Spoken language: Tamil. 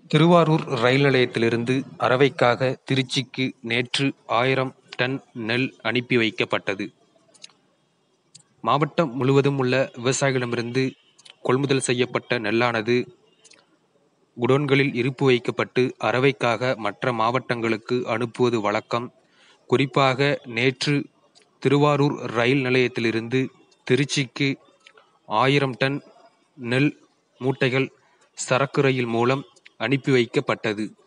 திருவாரூர் ரயில் நிலையத்திலிருந்து அரவைக்காக திருச்சிக்கு நேற்று 1000 டன் நெல் அனுப்பி வைக்கப்பட்டது. மாவட்டம் முழுவதும் உள்ள விவசாயிகளிடமிருந்து கொள்முதல் செய்யப்பட்ட நெல்லானது குடோன்களில் இருப்பு வைக்கப்பட்டு அரவைக்காக மற்ற மாவட்டங்களுக்கு அனுப்புவது வழக்கம். குறிப்பாக நேற்று திருவாரூர் ரயில் நிலையத்திலிருந்து திருச்சிக்கு 1000 டன் நெல் மூட்டைகள் சரக்கு ரயில் மூலம் அனுப்பி வைக்கப்பட்டது.